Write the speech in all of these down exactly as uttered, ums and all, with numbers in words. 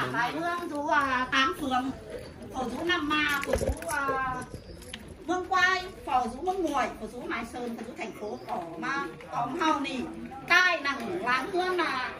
Thái Hương, chú Tám Phường, phổ chú Nam Ma, phổ chú Mương Quai, phò rú Mương Muội, phò rú Mai Sơn, phò rú thành phố có mà có hào nỉ cai nằng láng hương là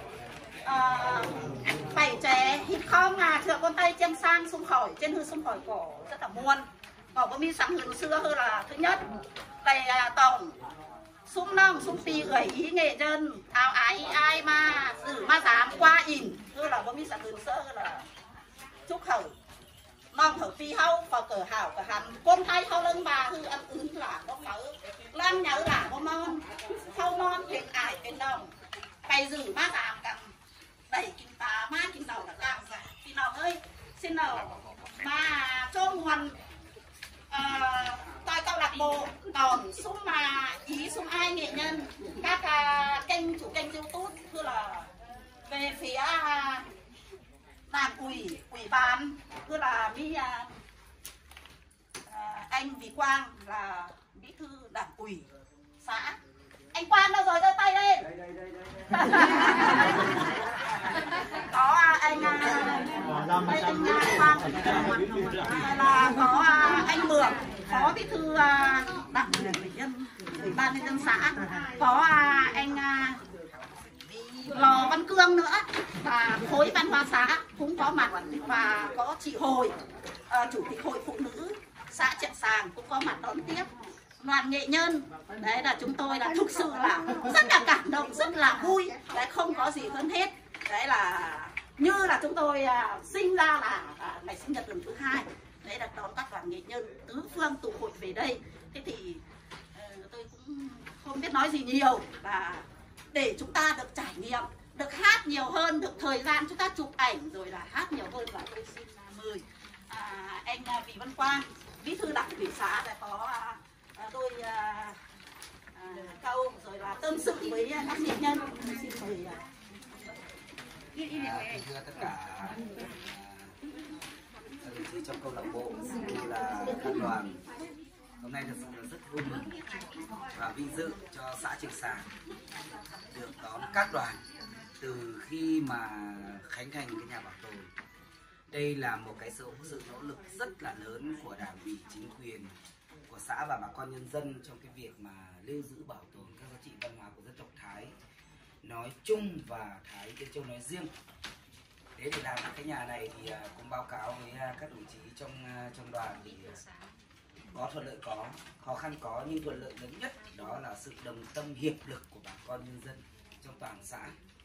bảy trẻ hít không là thượng con tay chân sang xung khỏi trên hư xung khỏi cổ rất là muôn có có mi sáng hương xưa hơn là thứ nhất đây tổng xung nông xung pì gửi ý nghệ dân thao ái ai mà xử mà dám qua ỉn hơn là có mi sáng hương xưa hơn là chúc khẩu mong thở phi hâu và cờ hảo cờ hẳn con thay hâu lưng bà hư ăn ứng là có mỡ lăng nhớ là có món hâu món thịt ải bên đồng bày giữ má giảm cầm đẩy kinh tá má kinh đầu là càng giả thì nào ơi xin nào mà cho nguồn tôi câu lạc bộ còn xung mà ý xung ai nghệ nhân các uh, kênh chủ kênh YouTube thưa là về phía đảng ủy ủy ban cứ là với uh, uh, anh Vì Quang là bí thư đảng ủy xã. Anh Quang đâu rồi, giơ tay lên. Đây, đây, đây, đây. Có uh, anh uh, đây anh uh, Quang uh, là có uh, anh Mường phó bí thư uh, đảng ủy nhân ủy ban nhân dân xã, có uh, anh uh, Lò Văn Cương nữa và khối văn hóa xã cũng có mặt và có chị Hồi uh, chủ tịch hội phụ nữ xã Trận Sàng cũng có mặt đón tiếp đoàn nghệ nhân. Đấy là chúng tôi là thực sự là rất là cảm động, rất là vui. Đấy không có gì hơn hết. Đấy là như là chúng tôi uh, sinh ra là uh, ngày sinh nhật lần thứ hai. Đấy là đón các đoàn nghệ nhân tứ phương tụ hội về đây. Thế thì uh, tôi cũng không biết nói gì nhiều là để chúng ta được trải nghiệm, được hát nhiều hơn, được thời gian chúng ta chụp ảnh rồi là hát nhiều hơn. Và tôi xin mời à, anh Vì Văn Quang, bí thư đảng ủy xã đã có à, tôi à, à, câu rồi là tâm sự với các nghệ nhân. Tôi xin mời à, à, thưa tất cả các đồng chí trong câu lạc bộ cũng là các đoàn. Hôm nay thật sự là rất vui mừng và vinh dự cho xã Trường Sàng được đón các đoàn từ khi mà khánh thành cái nhà bảo tồn. Đây là một cái sự, sự nỗ lực rất là lớn của đảng ủy, chính quyền, của xã và bà con nhân dân trong cái việc mà lưu giữ bảo tồn các giá trị văn hóa của dân tộc Thái nói chung và Thái Tiên Châu nói riêng. Thế để làm cái nhà này thì cũng báo cáo với các đồng chí trong trong đoàn thì có thuận lợi có, khó khăn có, nhưng thuận lợi lớn nhất đó là sự đồng tâm hiệp lực của bà con nhân dân trong toàn xã.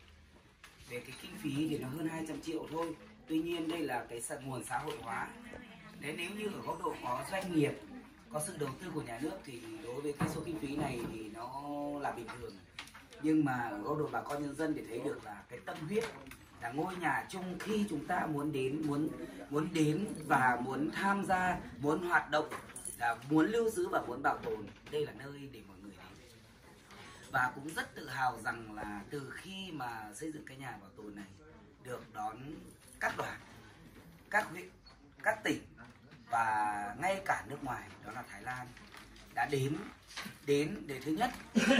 Về cái kinh phí thì nó hơn hai trăm triệu thôi. Tuy nhiên đây là cái nguồn xã hội hóa. Đấy, nếu như ở góc độ có doanh nghiệp, có sự đầu tư của nhà nước thì đối với cái số kinh phí này thì nó là bình thường. Nhưng mà ở góc độ bà con nhân dân để thấy được là cái tâm huyết là ngôi nhà chung khi chúng ta muốn đến, muốn muốn đến và muốn tham gia, muốn hoạt động, là muốn lưu giữ và muốn bảo tồn, đây là nơi để mọi người đến. Và cũng rất tự hào rằng là từ khi mà xây dựng cái nhà bảo tồn này được đón các đoàn, các huyện, các tỉnh và ngay cả nước ngoài, đó là Thái Lan đã đến đến để thứ nhất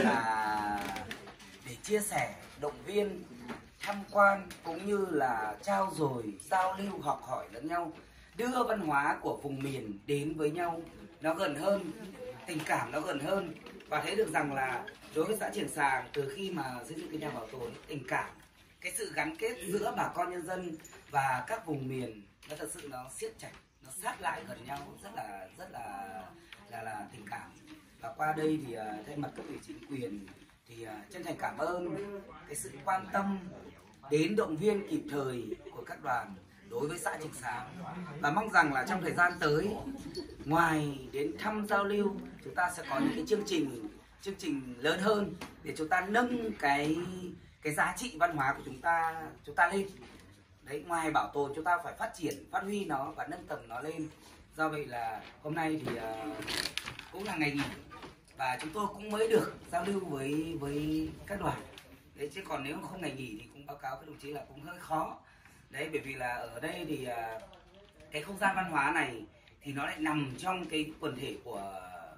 là để chia sẻ, động viên, tham quan cũng như là trao dồi, giao lưu, học hỏi lẫn nhau, đưa văn hóa của vùng miền đến với nhau nó gần hơn, tình cảm nó gần hơn. Và thấy được rằng là đối với xã Trường Sàng, từ khi mà xây dựng cái nhà bảo tồn, tình cảm, cái sự gắn kết giữa bà con nhân dân và các vùng miền nó thật sự nó siết chặt, nó sát lại gần nhau, rất là rất là là là tình cảm. Và qua đây thì uh, thay mặt cấp ủy chính quyền thì uh, chân thành cảm ơn cái sự quan tâm đến động viên kịp thời của các đoàn đối với xã Trường Sàng, và mong rằng là trong thời gian tới, ngoài đến thăm giao lưu, chúng ta sẽ có những cái chương trình chương trình lớn hơn để chúng ta nâng cái cái giá trị văn hóa của chúng ta chúng ta lên. Đấy, ngoài bảo tồn chúng ta phải phát triển, phát huy nó và nâng tầm nó lên. Do vậy là hôm nay thì uh, cũng là ngày nghỉ và chúng tôi cũng mới được giao lưu với với các đoàn. Đấy, chứ còn nếu không ngày nghỉ thì cũng báo cáo các đồng chí là cũng hơi khó. Đấy, bởi vì là ở đây thì uh, cái không gian văn hóa này thì nó lại nằm trong cái quần thể của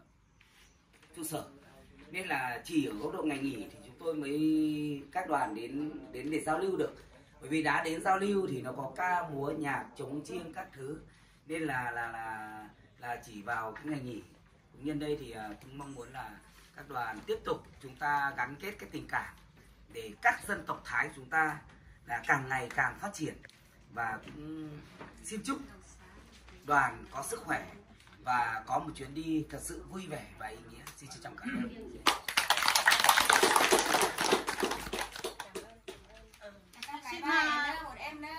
trụ sở, nên là chỉ ở góc độ ngày nghỉ thì chúng tôi mới các đoàn đến đến để giao lưu được. bởi vì đã đến giao lưu thì nó có ca múa nhạc trống chiêng các thứ, nên là là là là chỉ vào cái ngày nghỉ. Cũng nhân đây thì cũng mong muốn là các đoàn tiếp tục chúng ta gắn kết cái tình cảm để các dân tộc Thái chúng ta là càng ngày càng phát triển, và cũng xin chúc đoàn có sức khỏe và có một chuyến đi thật sự vui vẻ và ý nghĩa. Xin trân trọng cảm ơn. Xin một em nữa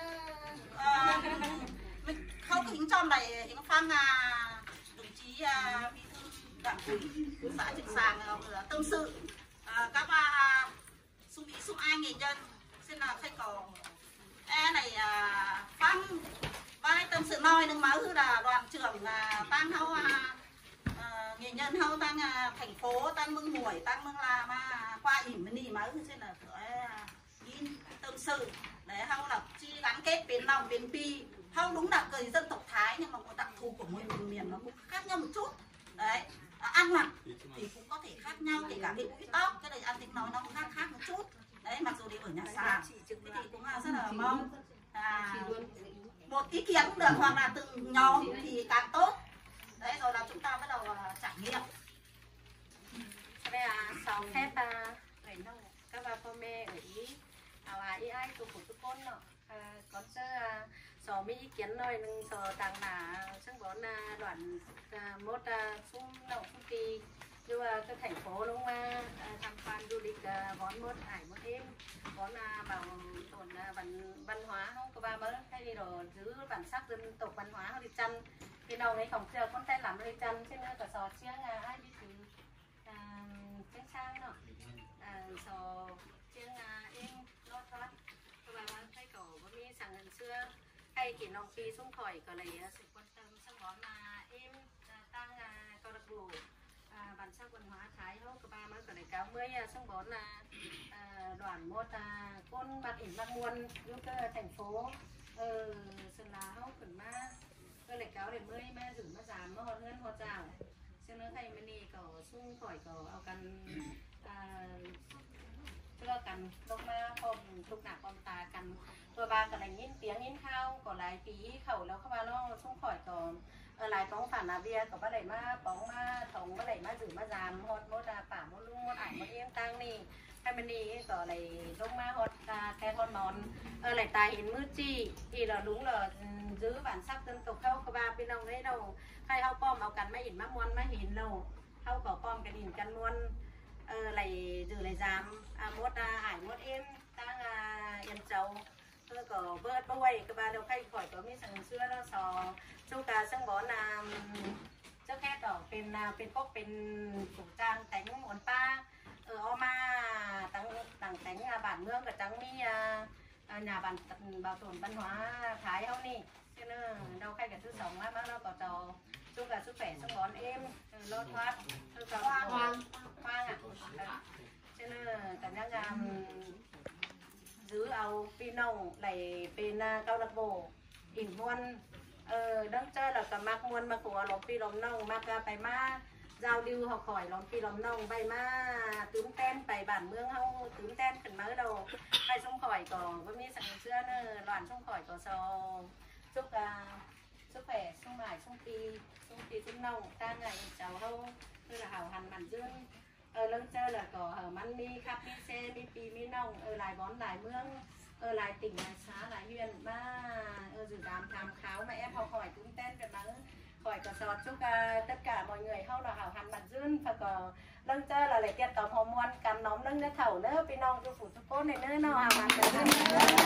mình không kính cho này hiến phang đồng chí bí thư đảng ủy xã Trực Sàng tâm sự các bà xung bí xung ai nghệ nhân xin là khách có e này phang ba tâm sự nói đừng máu là đoàn trưởng tăng hao nghệ nhân hao tăng thành phố tăng mưng muội tăng mưng là mà qua ỉm mình đi máu xin là in tâm sự để hao là chi gắn kết bên lòng bên pi hao đúng là cười dân tộc Thái nhưng mà một đặc thù của mỗi vùng miền nó cũng khác nhau một chút đấy. À, ăn mặc thì cũng có thể khác nhau, kể cả cái mũi tóc cái này ăn tiếng nói nó cũng khác khác một chút đấy, mặc dù đi ở nhà sàn thì cũng là rất là mong à, một ý kiến cũng được hoặc là từng nhóm thì càng tốt đấy, rồi là chúng ta bắt đầu uh, trải nghiệm. Đây là sáu phép phải nông các bàพ่อแม่ở ý à ý ai tụ phụ tụ con nọ có chứ sò mi ý kiến nói nâng sò tàng là chẳng có là đoạn một xung động xung kỳ như là cái thành phố lúc mà tham quan du lịch vón một hải một đêm vón bảo tổn văn văn hóa không có ba bớt hay đi đồ giữ bản sắc dân tộc văn hóa không đi chăn thì đầu này không chờ con tay làm đi chăn chứ nữa cả sò chiếng ai đi từ chiếng sang nọ sò chiếng em lo thoát các bà bạn thấy cổ có mi sang gần xưa hay chỉ nông phi xuống khỏi có lấy sự quan tâm sang món là em tăng có đặc đủ bản sắc văn hóa Thái hô các bà mới có lấy cáo mươi sang món là đoàn một con bát ỉn bát muôn lúc thành phố sơn lá hô khẩn ma tôi lấy cáo để mươi mà giữ mà giảm mà hot hơn hot rào xem nó thay mình đi có xuống khỏi có ao cần cho cần lúc mà hôm lúc nào con ta cần rồi bà cần đánh nhìn tiếng nhìn khao còn lại tí khẩuแล้วcác bà nó xuống khỏi còn ở lại bóng phản là bia có bà đẩy mà bóng mà thống bà đẩy mà giữ mà giảm hot một là phả một lung một ảnh một yên tăng đi hay mình đi có lại lúc mà hot cái hot món ở lại tài hiện mưa chi thì là đúng là giữ bản sắc dân tộc khâu các bà bên đồng đấy đâu hay hao pomเอากันไม่เห็นมาม้วนมาเห็นเราเฮาก็ป้อมกันหินกันม้วนเออไหลจือไหลจามอ่ามดอ่าหายมดเอ็มตั้งอ่ายันเจ้าเออก็เบิดบ่ไว้ก็บ่าเราใครข่อยก็มีสังเสื้อแล้วสอจุกาสังบ่นามเจ้าแค่ดอกเป็นเป็นพวกเป็นผูกจางแต่งหมอนป้าเออเอามาตั้งตั้งแต่งบ้านเมืองก็จังมีnhà bản bảo tồn văn hóa Thái không nè cho nên đâu khai cả thứ sống mà nó có trò chúc cả sức khỏe sống bón em lo thoát cho hoang hoang hoang à cho nên cả nhà nhà giữ ao pin nông lại pin cao đặc bộ ỉn muôn ờ đang chơi là cả mắc muôn mắc của lồng pin lồng nông mắc phải ma giao lưu học hỏi lồng phi lồng nông bay ma tướng ten bay bản mương hông tướng ten khẩn mới đầu bay xuống khỏi có với mi sẵn xưa nữa đoàn xuống khỏi có sò chúc sức khỏe xuống mải xuống phi xuống phi xuống nông ta ngày cháu hông như là hảo hẳn bản dương ở lưng chơi là có ở măn mi khắp mi xe mi pì mi nông ở lại bón lại mương ở lại tỉnh lại xá lại huyện ba ở dự đám tham khảo mà em học hỏi tướng ten về mà khỏi có sọt chúc uh, tất cả mọi người hao là hảo hẳn bản dương và có lưng chơi là lấy tiền tổng hồ muôn cắm nóng lưng nó thầu nữa pin nong cho phụ cho cô này nữa nó hảo hẳn bản dương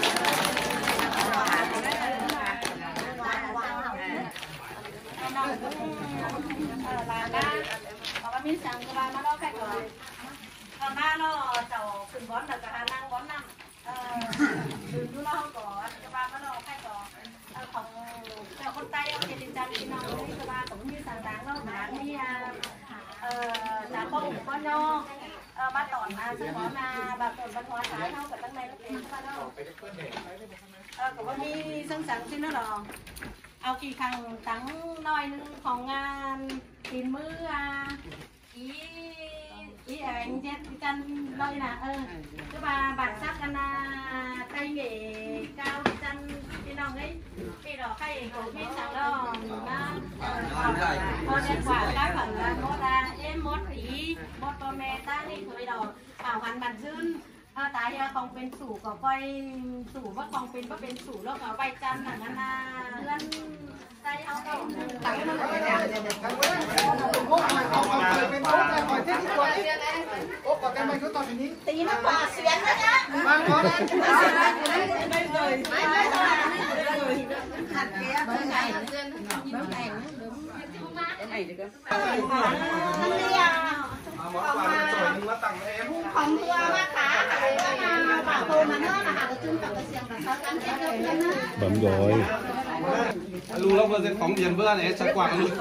là ba có cái miếng sàng của ba nó đó khách rồi còn ba nó chầu từng bón là cả hà năng bón năm từ lúc nó không có cho ba nó khách rồi phòng cho con tay ông thì chăn thì nó đi cho ba cũng như sáng sáng nó bán đi giá bông của con nho ba tỏn là sẽ có là bà tỏn văn hóa Thái đâu cả tăng này nó đến ba đâu của con đi sáng sáng trên nó là ao kỳ khang trắng nói phòng tin mưa ý ý anh chết căn đây là ơ cái bà bản sắc căn cây nghề cao chân cái đồng ấy cái đó cây cổ biết sao đó nó con em quả cái phần là một là em một ý một con mẹ ta đi thôi đó bảo hoàn bản dưng tại khôngเป็นสู่ก็ค่อยสู่ว่าคงเป็นว่าเป็นสู่แล้วก็ใบจันทร์นั่นน่ะเพื่อนใจเอาเอาตั้งมันเลยเนี่ยโอ้ยเอาเอาเป็นโอ้ยคอยเท่ที่ตัวนี้โอ้ยกันไปคือตอนนี้ตีนักป่าเสียนนะเนี่ยมาพอแล้วไม่เลยไม่เลยขัดแก้ไม่ไงไม่ไงnày được không? Anh đi à? Không thưa bác cá, bác bảo thôi mà nó là hạt trứng tập cái xiềng là sao ăn hết được lên á. Bấm rồi. Lưu lâu vừa sẽ phóng điện vừa này chặt quạt luôn.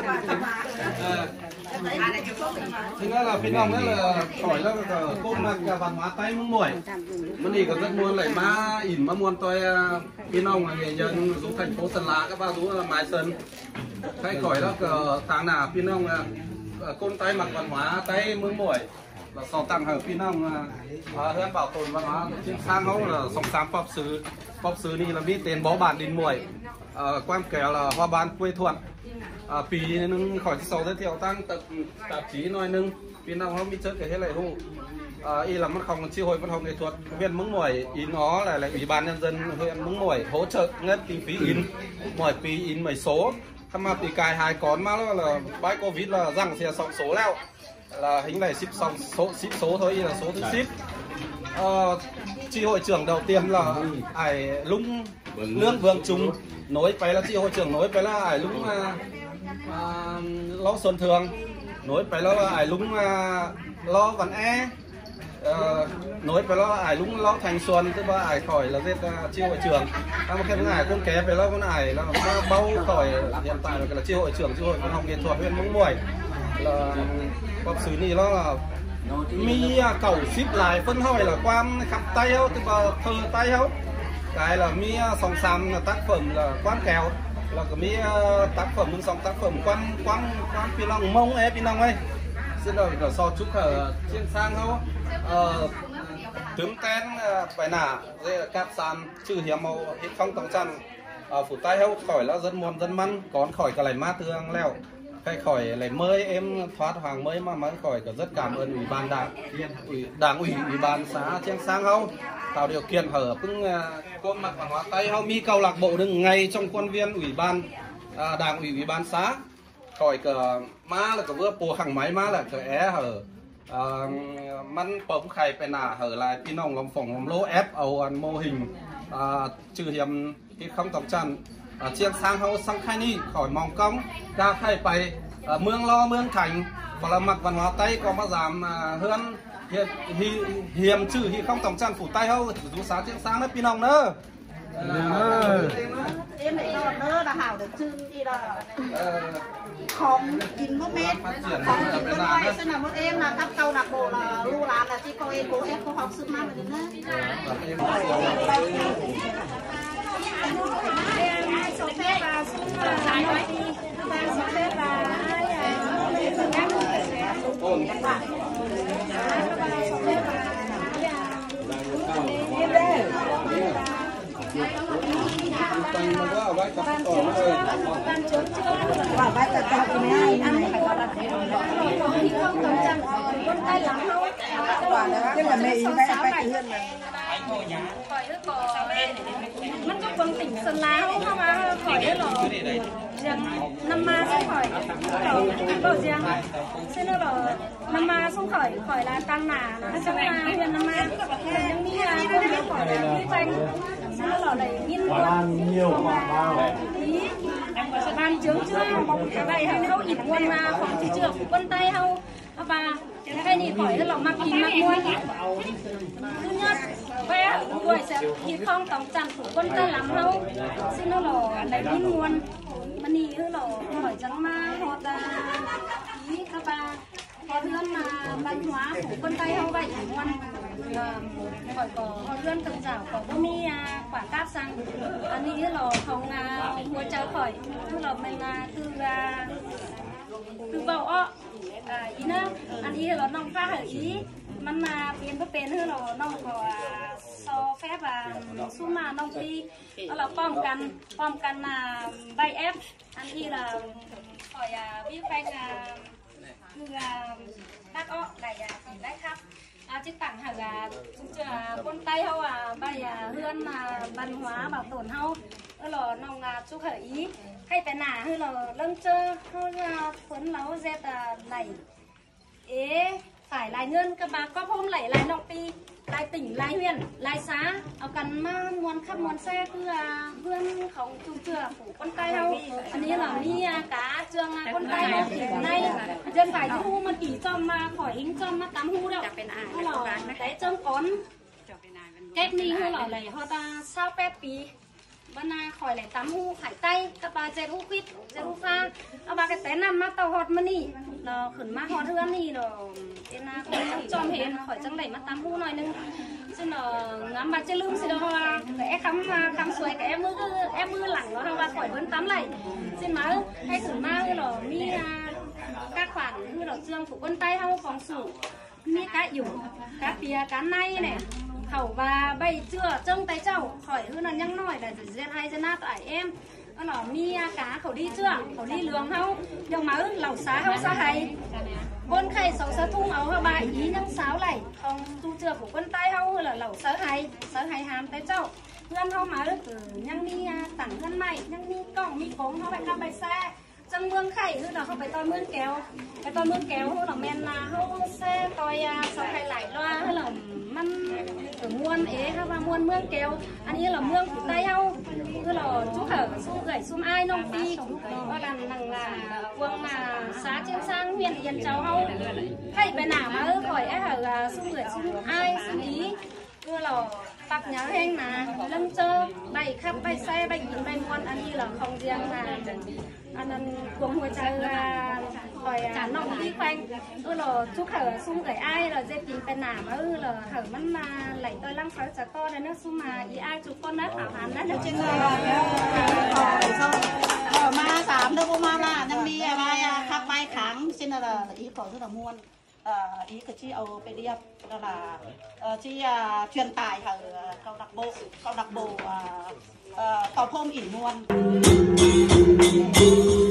Thế nên là phía nông đó là khỏi là côn là cả văn hóa tay mông mỏi. Mình đi có rất muốn lại má ỉn má muốn tôi phía nông là người dân du thành phố Sơn La các ba du là Mai Sơn. Cái khỏi đó cờ tháng nào phía nông là côn tay mặc văn hóa tay mông mỏi. Là sau tăng ở phía nông hơn bảo tồn văn hóa trên sang hấu là song sám pháp sứ. Pháp sứ này là biết tên bó bản đến muội. Quan kéo là hoa ban quê thuận. À, píนึงkhỏi sau giới thiệu tăng tập tạp chí nóiนึงpí nào nó bị chết cái thế này hô à, y là mất không chi hội văn học nghệ thuật huyện Mướng Mỏi in nó là lại ủy ban nhân dân huyện Mướng Mỏi hỗ trợ ngân kinh phí in mỏi pí in mười số tham mà pí cài hai con mà là bãi covid là rằng sẽ sòng số leo là hình này ship sòng số ship số thôi y là số thứ ship à, chi hội trưởng đầu tiên là ải lũng lương vương trung nối phải là chi hội trưởng nối phải là ải lũng À, lo xuân thường nối phải lo ải lúng à, lo văn e à, nối phải lo ải lúng lo thành xuân tức là ải khỏi là giết uh, chiêu hội trưởng à, một cái ải con ké phải lo con ải là bao khỏi hiện tại là chiêu hội trưởng chiêu hội văn học nghệ thuật huyện Mướng Mỏi là pháp sứ này nó là mi cầu ship lại phân hỏi là quan khắp tay không tức là thơ tay không cái là mi song sam là tác phẩm là quan kèo là có mấy tác phẩm những dòng tác phẩm quan quan quan phi long mông ấy phi long ấy xin lỗi là so chúc ở trên sang không tướng tên phải nả dễ cáp sàn trừ hiểm màu hết phong tổng trần phủ tay hậu khỏi là dân muôn dân măn còn khỏi cả lại ma thương leo hay khỏi lại mới em thoát hoàng mới mà mới khỏi cả rất cảm ơn ủy ban đảng ủy đảng ủy ủy ban xã trên sang không tạo điều kiện hở cũng quân mặt văn hóa tây hông mi câu lạc bộ đừng ngay trong quân viên ủy ban à, đảng ủy ủy ban xã khỏi cả má là cả vừa bùa hàng máy má là cả é hở à, măn bấm khay phải nả hở lại pin nòng lòng phòng lòng lô ép ầu mô hình à, trừ hiểm cái không tổng trần à, chiang sang hậu sang khai ni khỏi mong cong ra khaiไปà, mương lo mương thành hoặc là mặt văn hóa tây có mà giảm à, hơn hiểm hiểm trừ hi không tổng trần phủ tay hậu chú sáng chiang sáng đấy pin nòng nữa em này nó nữa là hảo được chưng đi là không chín một mét không chín một mét xin là một em là cấp câu lạc bộ là lưu là là chỉ có em bố em có học sư năm rồi đấy số phép và số phép và Tăng nó có ở vai cặp tổ nó rồi. Vào vai cặp tổ thì mấy anh phải gọi là không cầm chân con tay lắm đâu. Tức là mẹ ý vai vai tự hơn mà. มันก็คนtỉnh Sơn La không không mà khỏi đấy rồi. Riêng năm ma xong khỏi rồi riêng xin nó rồi năm ma xong khỏi khỏi là tăng nà nó trong là huyện năm ma nhưng mi là không biết khỏi là mi tranh xin nó rồi lại in luôn nhiều ý ban trướng chưa cái vậy hay không ít quân mà không chỉ chưa quân tay không và cái này khỏi là mặc in mặc muôn thứ nhất bé tuổi sẽ ít không tổng trần của quân tay lắm đâu xin nó là lại in muônมันนี่คือเราหอยจังมาหอดý các bà có lươn mà văn hóa của con tay không vậy ngoan hỏi có lươn từng rào có bố mi quảng cáp sang anh ấy là không ngồi chờ khỏi tức là mình từ คือเบาอ้ออีนะอันนี้เราน้องฟ้าเหออีมันมาเปลี่ยนก็เป็นให้เราน้องก็โซแฟบสู้มาน้องปีแล้วเราป้องกันป้องกันใบเอฟอันที่เราคอยวิแปงคือตักอ้อได้ได้ครับอาจิตต่างหากchúng chưa con tay hao à bây giờ hươn mà văn hóa bảo tồn hao ở lò nòng chú khởi ý hay phải nả hay lò lân chơ hao phấn lấu dệt này ế phải lại ngân các bà có hôm lại lại nọng pi lại tỉnh lại huyện lại xá ở cần mà muốn khắp muốn xe cứ vươn không chú chưa phủ con tay hao anh ấy là mi cá trường con tay hao thì nay dân phải thu mà chỉ cho mà khỏi hình cho mà tắm hu đâu hay là cái chân con kết ni hay là lại họ ta sao pet pi bên na khỏi lại tắm hu khải tay các bà dệt hu quýt dệt hu pha các bà cái té nằm mà tàu hot mà nỉ nó khẩn má hot hơn nỉ nó cái na khỏi chẳng chom hết khỏi chẳng đẩy mà tắm hu nóiนึงxin nó ngắm bà chơi lưng xin nó hoa cái khăm khăm suối cái em mưa em mưa lẳng nó hoa khỏi vẫn tắm lại xin má hay khẩn má nó mi các khoản nó dương của con tay hao phòng sủ mi cá ỉu cá pìa cá nay này khẩu và bay chưa trông tay cháu khỏi hơn là nhăng nổi là dệt hay dệt na tại em nó là mi cá khẩu đi chưa khẩu đi lường hao nhưng mà lẩu xá hao xa hay con khay sáu sáu thung áo và bài ý nhăng sáo này không tu chưa của con tay hao là lẩu sớ hay sớ hay hàm tay cháu ngân hao mà nhăng mi tặng ngân mày nhăng mi còng mi cống hao phải cam bài xe chân mương khay nữa là không phải tôi mương kéo cái tôi mương kéo là men là hao xe tôi sau hay lại loa hay làมันở muôn ế ha và muôn mương kéo anh ấy là mương của tay hao cứ là chú hở xung gậy xung ai nông pi và đàn nàng là quân mà xá trên sang huyện yên cháu hao hay bài nào mà khỏi ấy hở xung gậy xung ai xung ý cứ là tạc nhá heng mà lưng chơ bay khắp bay xe bay kín bay muôn anh ấy là không riêng là anh anh cùng hồi trời khỏi cả nông đi quanh ư là chú khở xung gửi ai là dây kín bên nào mà ư là hởมันมาไหลtôi lăng pháo chả to đấy nó xung mà ý ai chú con nát hảo hán nát ở trên người mà sám đâu mà làยังมีอะไรขับไปขังเช่นอะไรอีขอที่ละมวนý cái chi ở bên điệp đó là chi truyền tải ở câu lạc bộ câu lạc bộ tàu phôm ỉn muôn